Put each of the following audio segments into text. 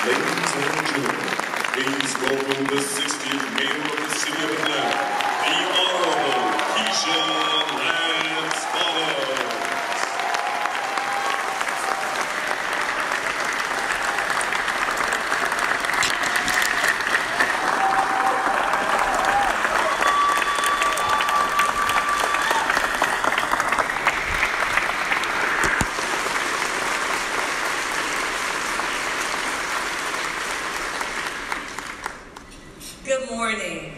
Ladies and gentlemen, please welcome the 60th Mayor of the City of Atlanta, the Honorable Keisha Lance Bottoms. Good morning.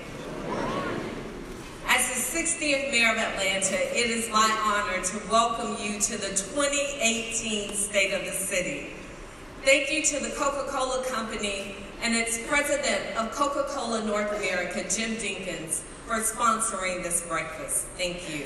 As the 60th Mayor of Atlanta, it is my honor to welcome you to the 2018 State of the City. Thank you to the Coca-Cola Company and its president of Coca-Cola North America, Jim Dinkins, for sponsoring this breakfast. Thank you.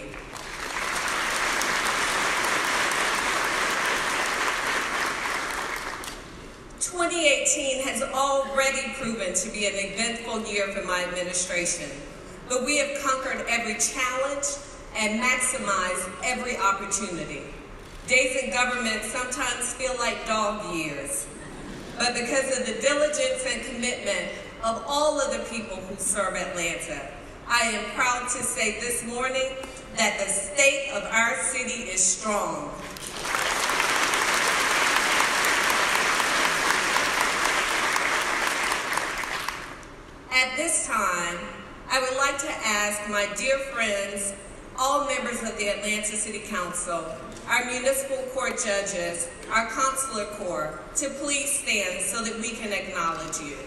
"2018 has already proven to be an eventful year for my administration, but we have conquered every challenge and maximized every opportunity. Days in government sometimes feel like dog years, but because of the diligence and commitment of all of the people who serve Atlanta, I am proud to say this morning that the state of our city is strong. At this time, I would like to ask my dear friends, all members of the Atlanta City Council, our municipal court judges, our consular corps, to please stand so that we can acknowledge you.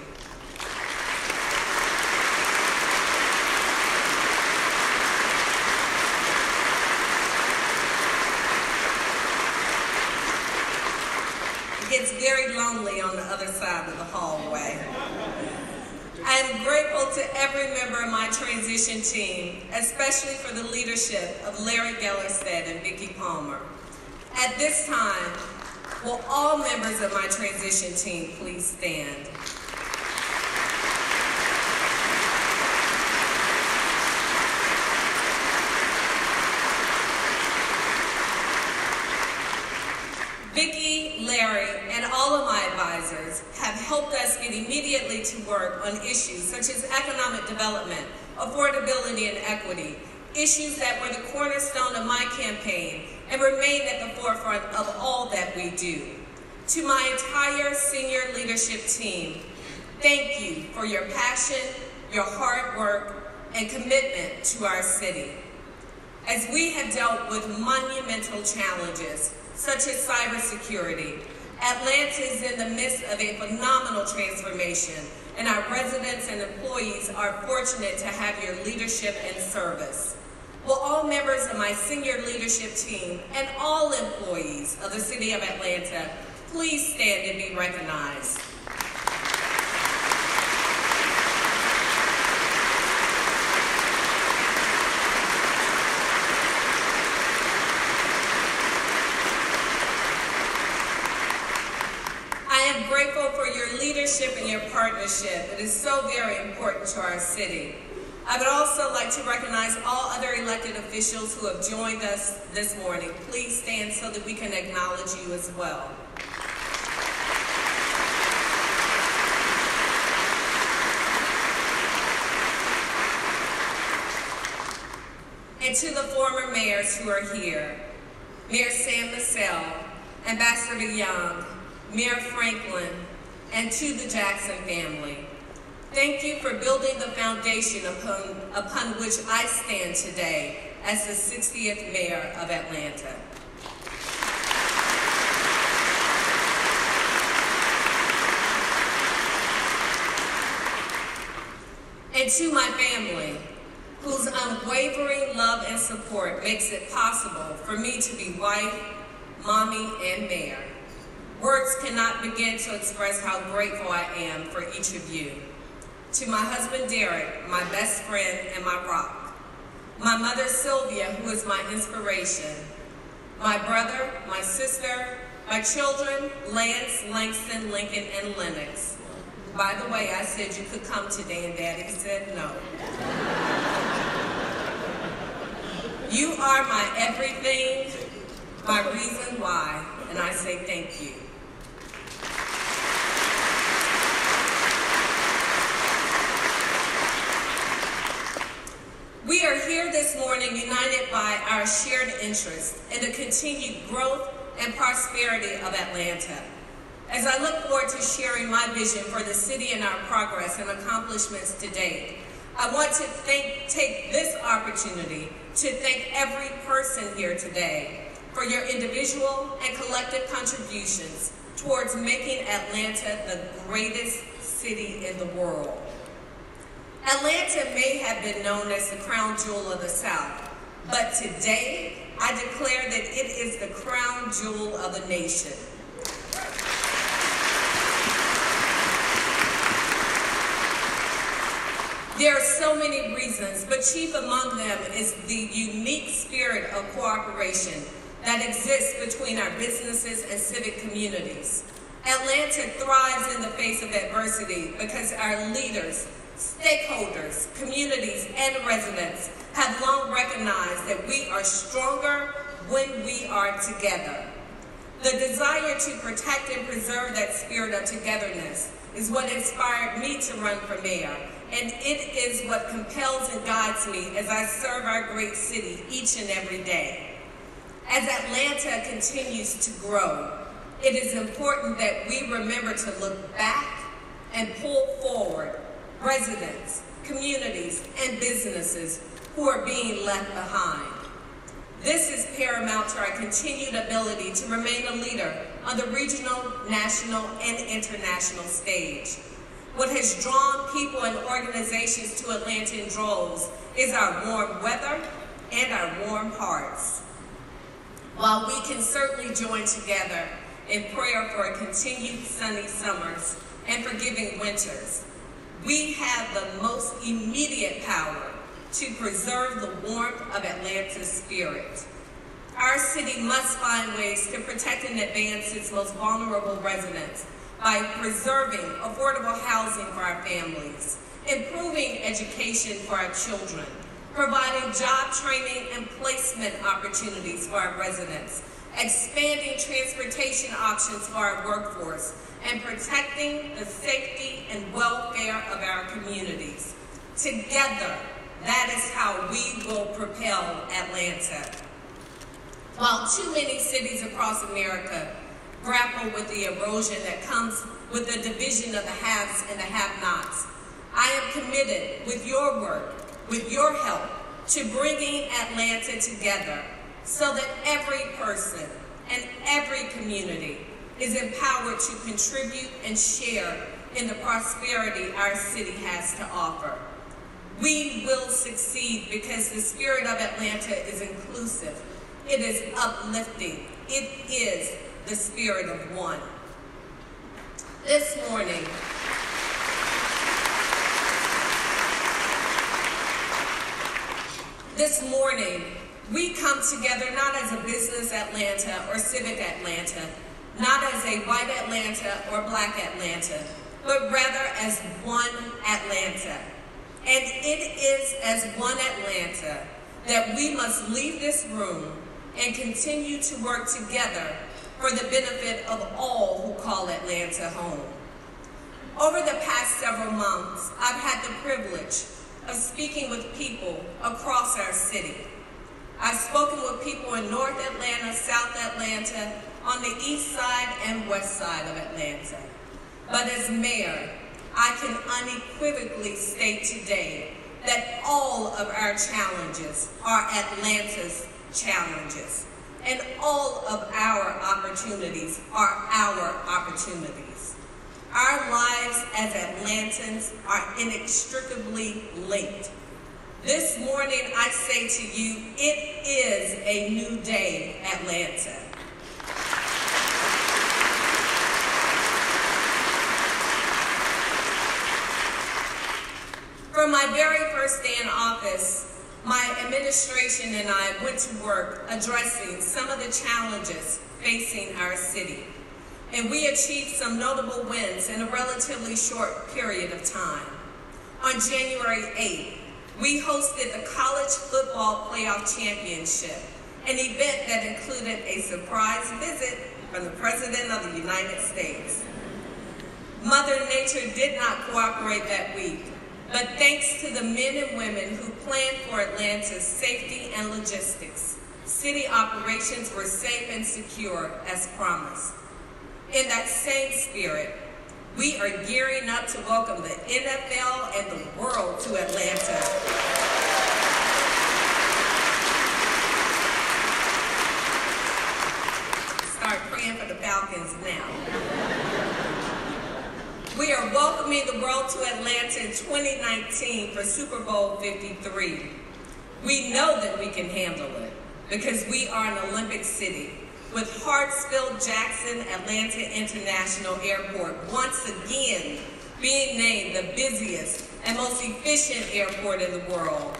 It gets very lonely on the other side of the hallway. I am grateful to every member of my transition team, especially for the leadership of Larry Gellerstedt and Vicki Palmer. At this time, will all members of my transition team please stand? Vicki, Larry, and all of my advisors have helped us get immediately to work on issues such as economic development, affordability, and equity, issues that were the cornerstone of my campaign and remain at the forefront of all that we do. To my entire senior leadership team, thank you for your passion, your hard work, and commitment to our city. As we have dealt with monumental challenges, such as cybersecurity, Atlanta is in the midst of a phenomenal transformation, and our residents and employees are fortunate to have your leadership and service. Will all members of my senior leadership team and all employees of the City of Atlanta please stand and be recognized? I am grateful for your leadership and your partnership. It is so very important to our city. I would also like to recognize all other elected officials who have joined us this morning. Please stand so that we can acknowledge you as well. And to the former mayors who are here, Mayor Sam Massell, Ambassador Young, Mayor Franklin, and to the Jackson family, thank you for building the foundation upon which I stand today as the 60th Mayor of Atlanta. And to my family, whose unwavering love and support makes it possible for me to be wife, mommy, and mayor. Words cannot begin to express how grateful I am for each of you. To my husband, Derek, my best friend and my rock. My mother, Sylvia, who is my inspiration. My brother, my sister, my children, Lance, Langston, Lincoln, and Lennox. By the way, I said you could come today, and Daddy said no. You are my everything, my reason why, and I say thank you. by our shared interest in the continued growth and prosperity of Atlanta. As I look forward to sharing my vision for the city and our progress and accomplishments to date, I want to take this opportunity to thank every person here today for your individual and collective contributions towards making Atlanta the greatest city in the world. Atlanta may have been known as the crown jewel of the South, but today I declare that it is the crown jewel of the nation. There are so many reasons, but chief among them is the unique spirit of cooperation that exists between our businesses and civic communities. Atlanta thrives in the face of adversity because our leaders, stakeholders, communities, and residents have long recognized that we are stronger when we are together. The desire to protect and preserve that spirit of togetherness is what inspired me to run for mayor, and it is what compels and guides me as I serve our great city each and every day. As Atlanta continues to grow, it is important that we remember to look back and pull forward residents, communities, and businesses who are being left behind. This is paramount to our continued ability to remain a leader on the regional, national, and international stage. What has drawn people and organizations to Atlanta in droves is our warm weather and our warm hearts. While we can certainly join together in prayer for continued sunny summers and forgiving winters, we have the most immediate power to preserve the warmth of Atlanta's spirit. Our city must find ways to protect and advance its most vulnerable residents by preserving affordable housing for our families, improving education for our children, providing job training and placement opportunities for our residents, expanding transportation options for our workforce, and protecting the safety and welfare of our communities. Together, that is how we will propel Atlanta. While too many cities across America grapple with the erosion that comes with the division of the haves and the have-nots, I am committed with your work, with your help, to bringing Atlanta together so that every person and every community is empowered to contribute and share in the prosperity our city has to offer. We will succeed because the spirit of Atlanta is inclusive. It is uplifting. It is the spirit of one. This morning, we come together not as a business Atlanta or civic Atlanta, not as a white Atlanta or black Atlanta, but rather as one Atlanta. And it is as one Atlanta that we must leave this room and continue to work together for the benefit of all who call Atlanta home. Over the past several months, I've had the privilege of speaking with people across our city. I've spoken with people in North Atlanta, South Atlanta, on the east side and west side of Atlanta. But as mayor, I can unequivocally state today that all of our challenges are Atlanta's challenges, and all of our opportunities are our opportunities. Our lives as Atlantans are inextricably linked. This morning, I say to you, it is a new day, Atlanta. From my very first day in office, my administration and I went to work addressing some of the challenges facing our city. And we achieved some notable wins in a relatively short period of time. On January 8th, we hosted the College Football Playoff Championship, an event that included a surprise visit from the President of the United States. Mother Nature did not cooperate that week, but thanks to the men and women who planned for Atlanta's safety and logistics, city operations were safe and secure as promised. In that same spirit, we are gearing up to welcome the NFL and the world to Atlanta. Start praying for the Falcons now. We are welcoming the world to Atlanta in 2019 for Super Bowl 53. We know that we can handle it because we are an Olympic city, with Hartsfield-Jackson Atlanta International Airport once again being named the busiest and most efficient airport in the world.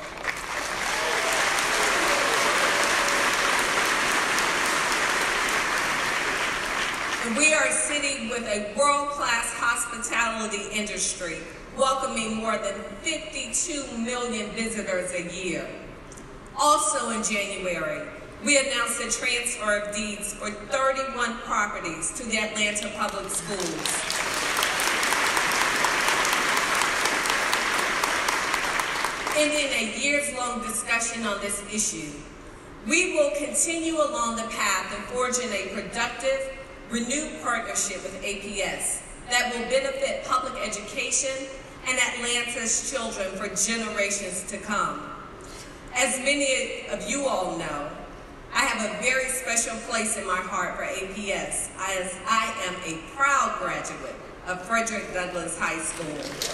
And we are a city with a world-class hospitality industry, welcoming more than 52 million visitors a year. Also in January, we announced the transfer of deeds for 31 properties to the Atlanta Public Schools. Ending a years-long discussion on this issue, we will continue along the path of forging a productive, renewed partnership with APS that will benefit public education and Atlanta's children for generations to come. As many of you all know, I have a very special place in my heart for APS, as I am a proud graduate of Frederick Douglass High School.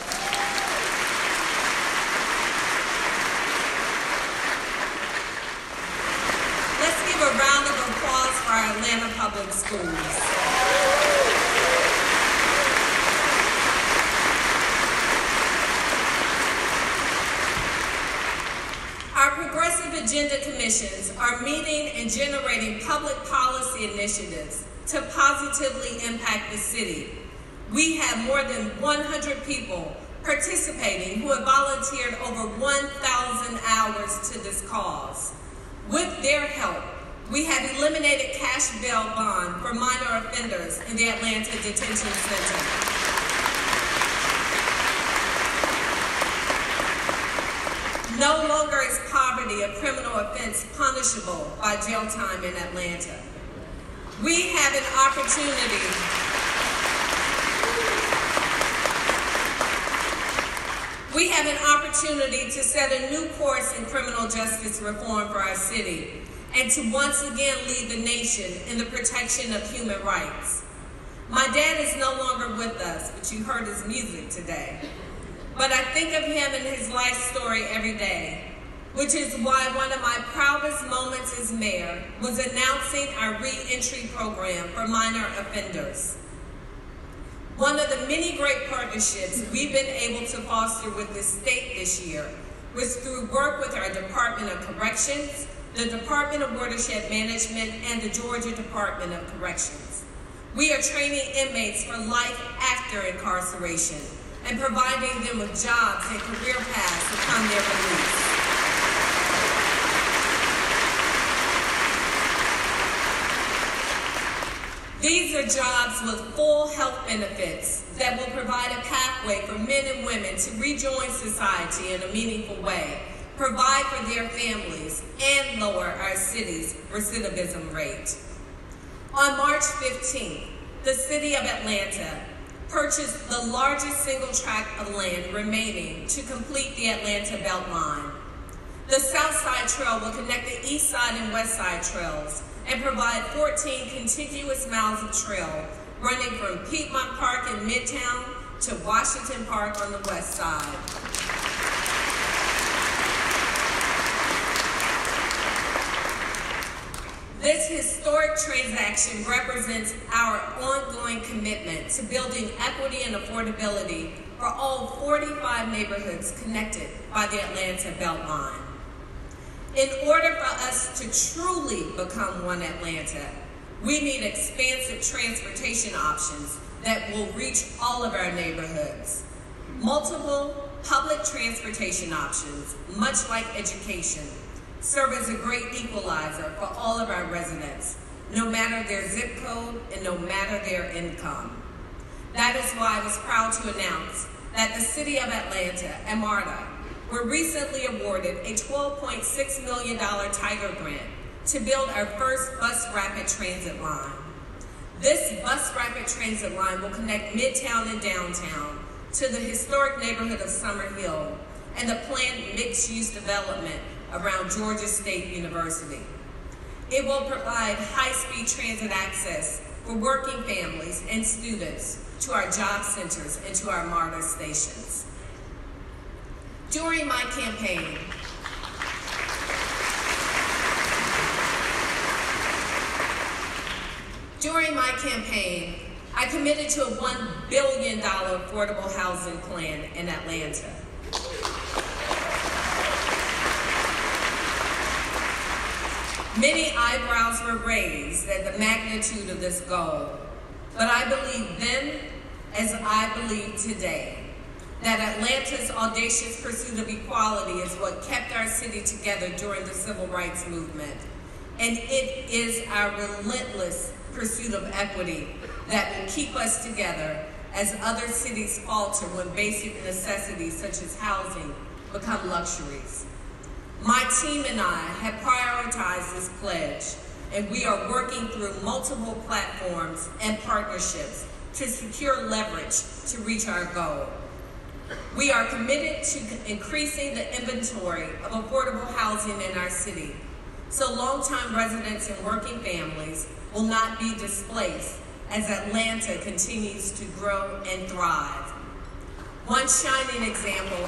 Let's give a round of applause for our Atlanta Public Schools. Our Progressive Agenda Commissions are meeting and generating public policy initiatives to positively impact the city. We have more than 100 people participating who have volunteered over 1,000 hours to this cause. With their help, we have eliminated cash bail bond for minor offenders in the Atlanta Detention Center. No longer is poverty a criminal offense punishable by jail time in Atlanta. We have an opportunity to set a new course in criminal justice reform for our city and to once again lead the nation in the protection of human rights. My dad is no longer with us, but you heard his music today. But I think of him and his life story every day, which is why one of my proudest moments as mayor was announcing our re-entry program for minor offenders. One of the many great partnerships we've been able to foster with the state this year was through work with our Department of Corrections, the Department of Watershed Management, and the Georgia Department of Corrections. We are training inmates for life after incarceration and providing them with jobs and career paths upon their release. These are jobs with full health benefits that will provide a pathway for men and women to rejoin society in a meaningful way, provide for their families, and lower our city's recidivism rate. On March 15th, the city of Atlanta purchased the largest single tract of land remaining to complete the Atlanta Beltline. The South Side Trail will connect the East Side and West Side trails and provide 14 contiguous miles of trail running from Piedmont Park in Midtown to Washington Park on the West Side. This historic transaction represents our ongoing commitment to building equity and affordability for all 45 neighborhoods connected by the Atlanta Beltline. In order for us to truly become one Atlanta, we need expansive transportation options that will reach all of our neighborhoods. Multiple public transportation options, much like education, serve as a great equalizer for all of our residents, no matter their zip code and no matter their income. That is why I was proud to announce that the City of Atlanta and MARTA were recently awarded a $12.6 million Tiger grant to build our first bus rapid transit line. This bus rapid transit line will connect Midtown and downtown to the historic neighborhood of Summer Hill and the planned mixed-use development around Georgia State University. It will provide high-speed transit access for working families and students to our job centers and to our MARTA stations. During my campaign, I committed to a $1 billion affordable housing plan in Atlanta. Many eyebrows were raised at the magnitude of this goal, but I believe then, as I believe today, that Atlanta's audacious pursuit of equality is what kept our city together during the civil rights movement, and it is our relentless pursuit of equity that will keep us together as other cities falter when basic necessities such as housing become luxuries. My team and I have prioritized this pledge, and we are working through multiple platforms and partnerships to secure leverage to reach our goal. We are committed to increasing the inventory of affordable housing in our city, so longtime residents and working families will not be displaced as Atlanta continues to grow and thrive. One shining example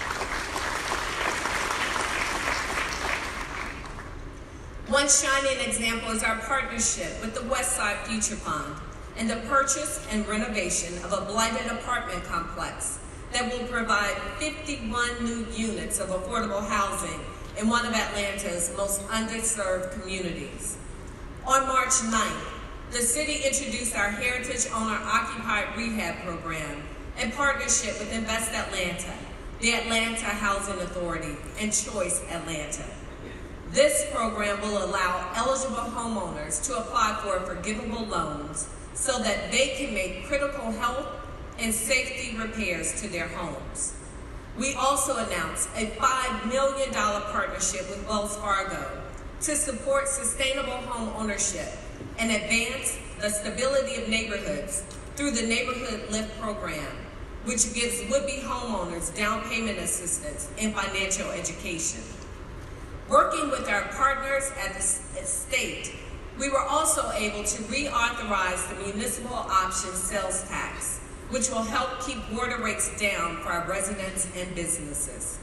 is our partnership with the Westside Future Fund and the purchase and renovation of a blighted apartment complex that will provide 51 new units of affordable housing in one of Atlanta's most underserved communities. On March 9th, the city introduced our Heritage Owner Occupied Rehab Program in partnership with Invest Atlanta, the Atlanta Housing Authority, and Choice Atlanta. This program will allow eligible homeowners to apply for forgivable loans so that they can make critical health and safety repairs to their homes. We also announced a $5 million partnership with Wells Fargo to support sustainable home ownership and advance the stability of neighborhoods through the Neighborhood Lift program, which gives would-be homeowners down payment assistance and financial education. Working with our partners at the state, we were also able to reauthorize the municipal option sales tax, which will help keep water rates down for our residents and businesses.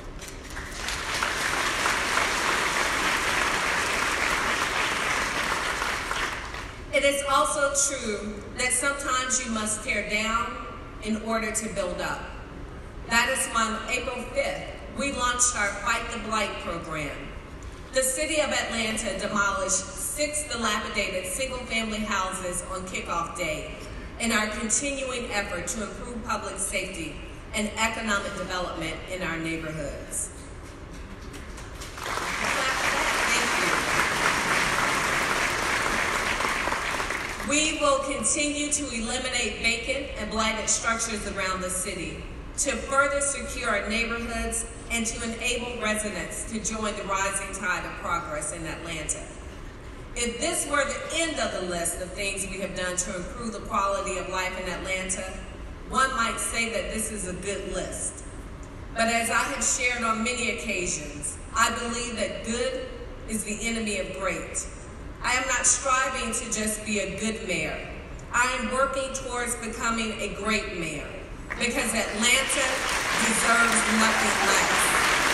It is also true that sometimes you must tear down in order to build up. That is why on April 5th, we launched our Fight the Blight program. The City of Atlanta demolished 6 dilapidated single-family houses on kickoff day in our continuing effort to improve public safety and economic development in our neighborhoods. We will continue to eliminate vacant and blighted structures around the city to further secure our neighborhoods and to enable residents to join the rising tide of progress in Atlanta. If this were the end of the list of things we have done to improve the quality of life in Atlanta, one might say that this is a good list. But as I have shared on many occasions, I believe that good is the enemy of great. I am not striving to just be a good mayor. I am working towards becoming a great mayor, because Atlanta deserves nothing less.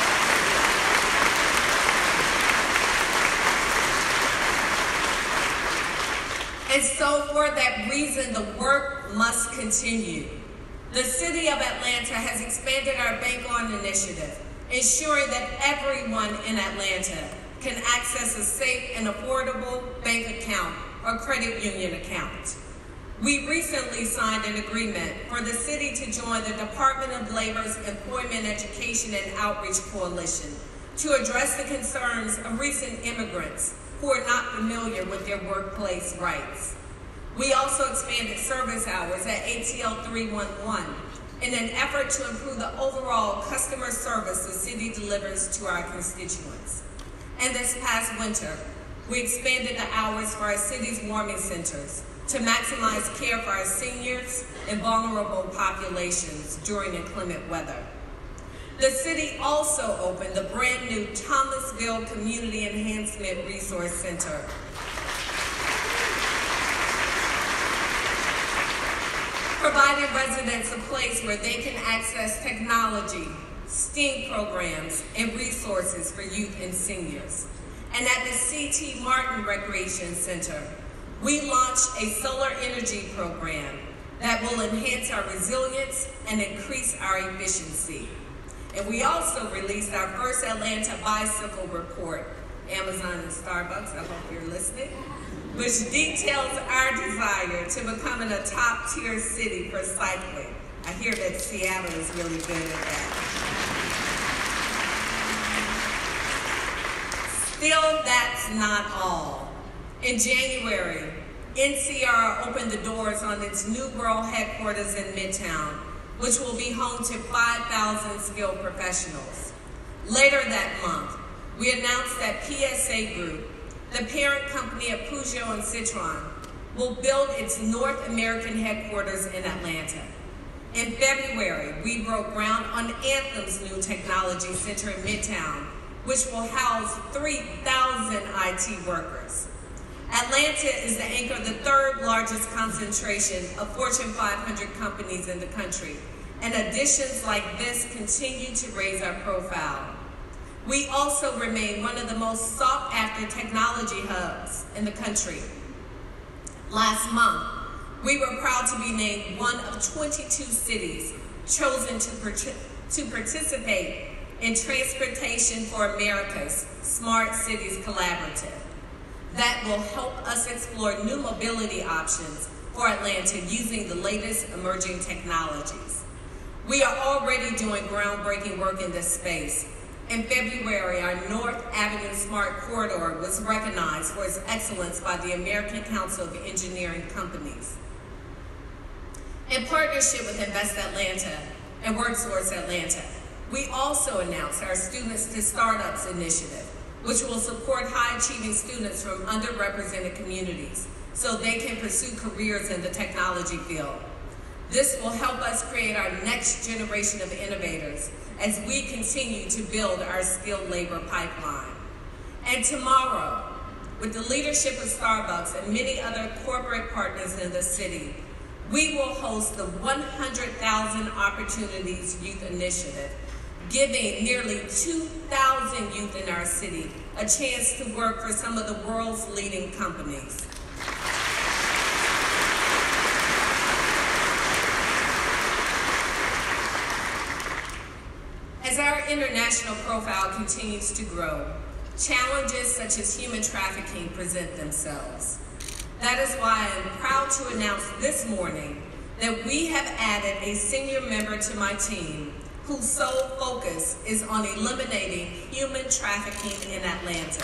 And so for that reason, the work must continue. The City of Atlanta has expanded our Bank On initiative, ensuring that everyone in Atlanta can access a safe and affordable bank account or credit union account. We recently signed an agreement for the city to join the Department of Labor's Employment, Education, and Outreach Coalition to address the concerns of recent immigrants who are not familiar with their workplace rights. We also expanded service hours at ATL 311 in an effort to improve the overall customer service the city delivers to our constituents. And this past winter, we expanded the hours for our city's warming centers to maximize care for our seniors and vulnerable populations during inclement weather. The city also opened the brand new Thomasville Community Enhancement Resource Center, providing residents a place where they can access technology, STEAM programs, and resources for youth and seniors. And at the C.T. Martin Recreation Center, we launched a solar energy program that will enhance our resilience and increase our efficiency. And we also released our first Atlanta bicycle report, Amazon and Starbucks, I hope you're listening, which details our desire to becoming a top-tier city for cycling. I hear that Seattle is really good at that. Still, that's not all. In January, NCR opened the doors on its new world headquarters in Midtown, which will be home to 5,000 skilled professionals. Later that month, we announced that PSA Group, the parent company of Peugeot and Citroën, will build its North American headquarters in Atlanta. In February, we broke ground on Anthem's new technology center in Midtown, which will house 3,000 IT workers. Atlanta is the anchor of the third largest concentration of Fortune 500 companies in the country, and additions like this continue to raise our profile. We also remain one of the most sought-after technology hubs in the country. Last month, we were proud to be named one of 22 cities chosen to participate in Transportation for America's Smart Cities Collaborative. That will help us explore new mobility options for Atlanta using the latest emerging technologies. We are already doing groundbreaking work in this space. In February, our North Avenue Smart Corridor was recognized for its excellence by the American Council of Engineering Companies. In partnership with Invest Atlanta and WorkSource Atlanta, we also announced our Students to Startups initiative, which will support high-achieving students from underrepresented communities so they can pursue careers in the technology field. This will help us create our next generation of innovators as we continue to build our skilled labor pipeline. And tomorrow, with the leadership of Starbucks and many other corporate partners in the city, we will host the 100,000 Opportunities Youth Initiative, giving nearly 2,000 youth in our city a chance to work for some of the world's leading companies. As our international profile continues to grow, challenges such as human trafficking present themselves. That is why I am proud to announce this morning that we have added a senior member to my team whose sole focus is on eliminating human trafficking in Atlanta.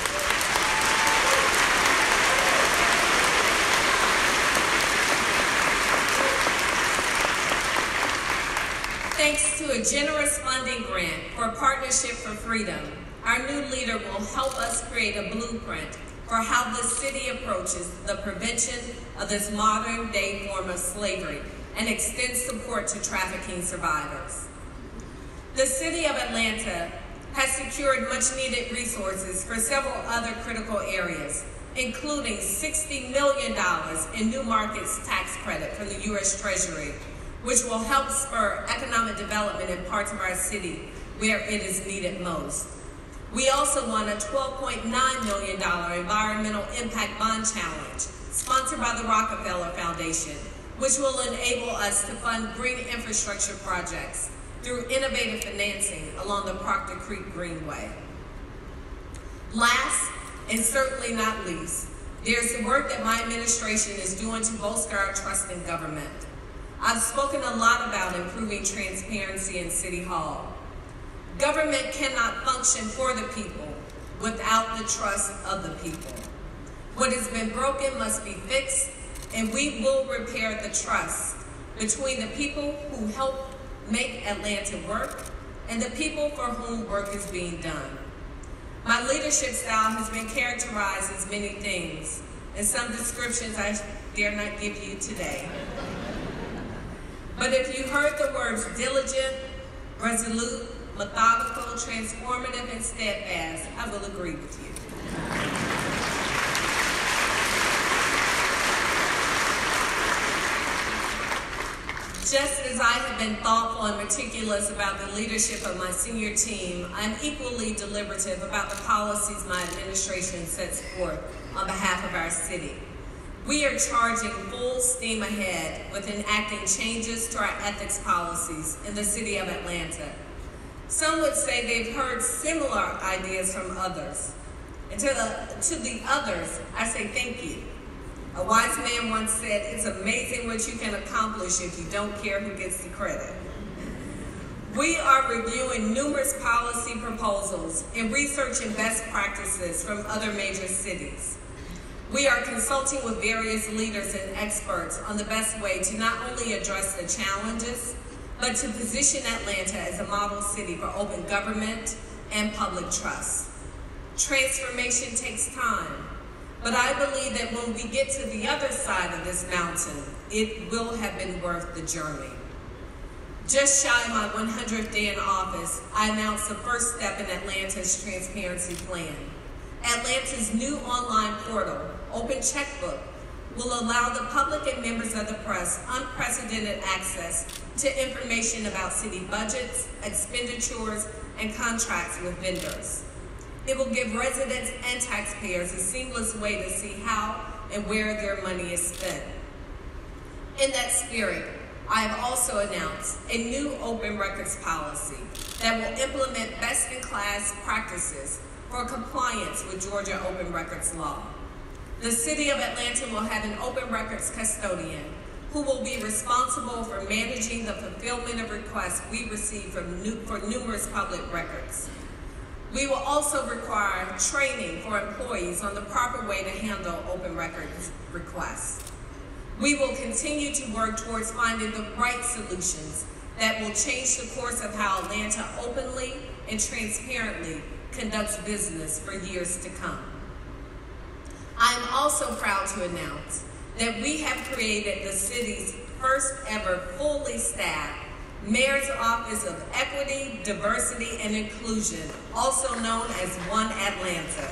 Thanks to a generous funding grant for Partnership for Freedom, our new leader will help us create a blueprint for how the city approaches the prevention of this modern-day form of slavery and extends support to trafficking survivors. The City of Atlanta has secured much-needed resources for several other critical areas, including $60 million in New Markets tax credit from the U.S. Treasury, which will help spur economic development in parts of our city where it is needed most. We also won a $12.9 million Environmental Impact Bond Challenge, sponsored by the Rockefeller Foundation, which will enable us to fund green infrastructure projects through innovative financing along the Proctor Creek Greenway. Last, and certainly not least, there's the work that my administration is doing to bolster our trust in government. I've spoken a lot about improving transparency in City Hall. Government cannot function for the people without the trust of the people. What has been broken must be fixed, and we will repair the trust between the people who help make Atlanta work and the people for whom work is being done. My leadership style has been characterized as many things, and some descriptions I dare not give you today. But if you heard the words diligent, resolute, methodical, transformative, and steadfast, I will agree with you. Just as I have been thoughtful and meticulous about the leadership of my senior team, I'm equally deliberative about the policies my administration sets forth on behalf of our city. We are charging full steam ahead with enacting changes to our ethics policies in the city of Atlanta. Some would say they've heard similar ideas from others. And to the others, I say thank you. A wise man once said, it's amazing what you can accomplish if you don't care who gets the credit. We are reviewing numerous policy proposals and researching best practices from other major cities. We are consulting with various leaders and experts on the best way to not only address the challenges, but to position Atlanta as a model city for open government and public trust. Transformation takes time. But I believe that when we get to the other side of this mountain, it will have been worth the journey. Just shy of my 100th day in office, I announced the first step in Atlanta's transparency plan. Atlanta's new online portal, Open Checkbook, will allow the public and members of the press unprecedented access to information about city budgets, expenditures, and contracts with vendors. It will give residents and taxpayers a seamless way to see how and where their money is spent. In that spirit, I have also announced a new open records policy that will implement best-in-class practices for compliance with Georgia Open Records law. The City of Atlanta will have an open records custodian who will be responsible for managing the fulfillment of requests we receive for numerous public records. We will also require training for employees on the proper way to handle open records requests. We will continue to work towards finding the right solutions that will change the course of how Atlanta openly and transparently conducts business for years to come. I am also proud to announce that we have created the city's first ever fully staffed Mayor's Office of Equity, Diversity, and Inclusion, also known as One Atlanta.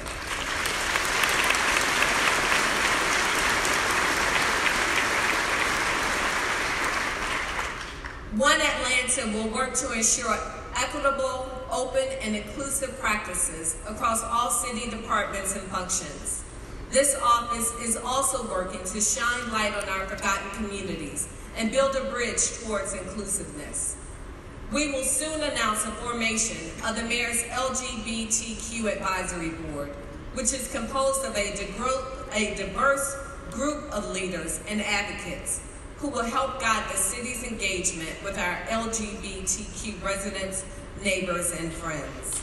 One Atlanta will work to ensure equitable, open, and inclusive practices across all city departments and functions. This office is also working to shine light on our forgotten communities and build a bridge towards inclusiveness. We will soon announce the formation of the Mayor's LGBTQ Advisory Board, which is composed of a diverse group of leaders and advocates who will help guide the city's engagement with our LGBTQ residents, neighbors, and friends.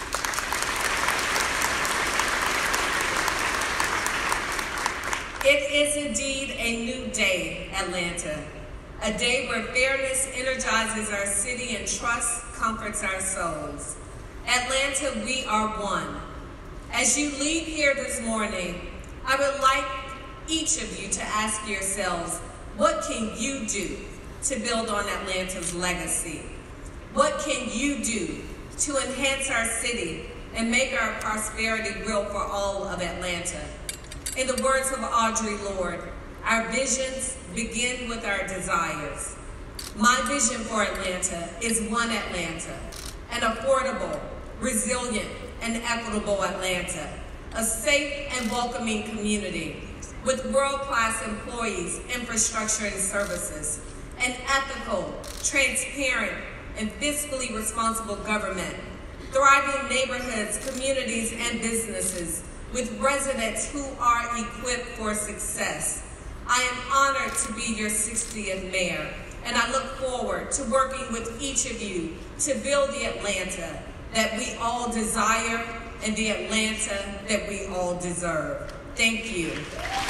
It is indeed a new day, Atlanta. A day where fairness energizes our city and trust comforts our souls. Atlanta, we are one. As you leave here this morning, I would like each of you to ask yourselves, what can you do to build on Atlanta's legacy? What can you do to enhance our city and make our prosperity real for all of Atlanta? In the words of Audre Lorde, our visions begin with our desires. My vision for Atlanta is one Atlanta, an affordable, resilient, and equitable Atlanta, a safe and welcoming community with world-class employees, infrastructure, and services, an ethical, transparent, and fiscally responsible government, thriving neighborhoods, communities, and businesses with residents who are equipped for success. I am honored to be your 60th mayor, and I look forward to working with each of you to build the Atlanta that we all desire and the Atlanta that we all deserve. Thank you.